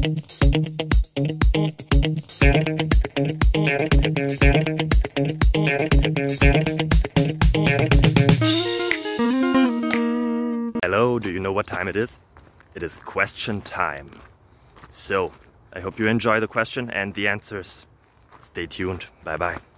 Hello, do you know what time it is? It is question time. So, I hope you enjoy the question and the answers. Stay tuned. Bye bye.